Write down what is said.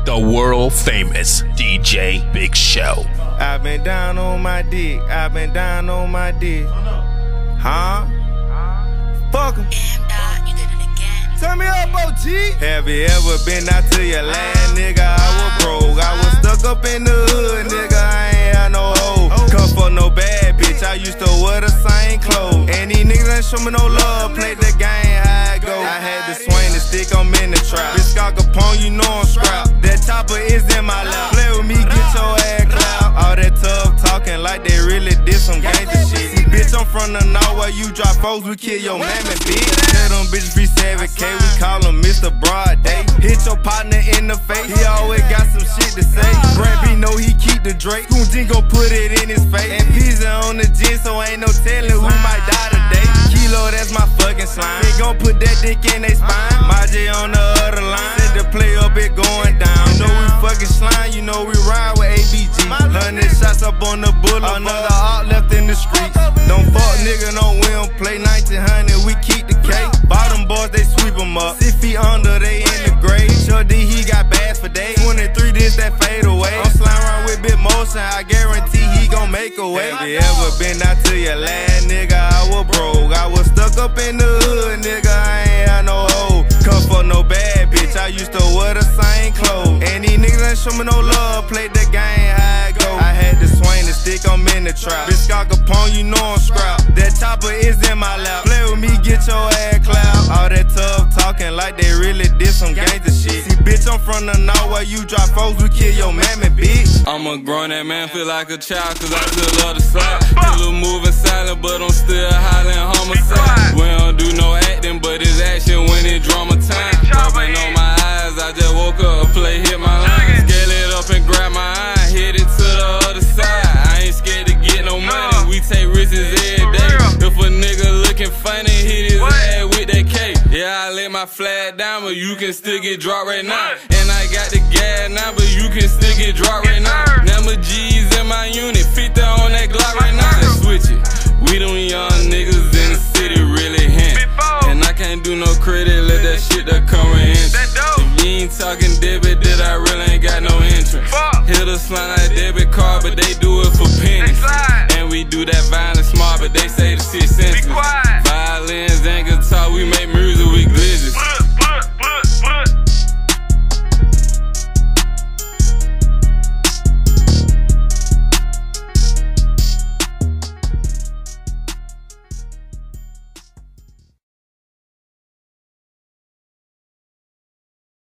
the world famous DJ Big Show. I've been down on my dick, I've been down on my dick. Huh? Fuck 'em. Turn me up, OG. Have you ever been out to your land, nigga? I was broke, I was stuck up in the hood, nigga. I ain't had no hoe. Come for no bad bitch, I used to wear the same clothes. And these niggas ain't show me no love, played the game how I go. I had to swing the stick, I'm in the trap. Bitch, Scott Capone, you know I'm scrap. That chopper is in my lap. Play with me, get your ass clap. All that tough talking like they really did some gangster shit. See, bitch, I'm from the north where you drop foes, we kill your mammy, bitch. Tell them bitches free 7K, we call him Mr. Broad Day. Hit your partner in the face, he always got some shit to say. Brad B know he keep the Drake, Goon gon' put it in his face. And pizza on the gin, so ain't no telling who might die today. Kilo, that's my fucking slime. They gon' put that dick in they spine. My J on the other line, said the play up, it going down. You know we fucking slime, you know we ride with ABG. 100 shots up on the boulevard, another art left in the streets. Don't fuck nigga, no, we don't play 1900, we keep the cake. Bottom boys, they sweep them up. 6 feet under, they in the grave. Sure D, he got bags for days. 23, this that fade away. I'm slime around with big motion, I guarantee he gon' make a way. Have you ever been out to your land, nigga? I was broke, I was stuck up in the hood, nigga. I ain't had no hoe. Come for no bad bitch, I used to wear the same clothes. And these niggas ain't show me no love, played the game how I go. I had to swing the stick, I'm in the trap. Bitch, Scott Capone, you know I'm scrap. That chopper is in my lap. Play with me, get your ass clap. All that tough talking like they really did some gangster shit. See, bitch, I'm from the north where you drop foes, we kill your mammy, bitch. I'm a grown that man, feel like a child, cause I still love the slap. Still moving silent, but I'm still hollering homicide. We don't do no acting, but it's action when it's drama time. Rubbing on my eyes, I just woke up, play hit my line. Scale it up and grab my eye, hit it to the other side. I ain't scared to get no money, we take risks every day. If a nigga looking funny, hit his ass with that K. Yeah, I lay my flag down, but you can still get dropped right now. And I got the gas now, but you can still get dropped right now. Number G's in my unit, 50 on that Glock right now. Let's switch it. We them young niggas in the city really hint. And I can't do no credit, let that shit that come in. If you ain't talking debit, then I really ain't got no entrance. Hit a slime like debit card, but they do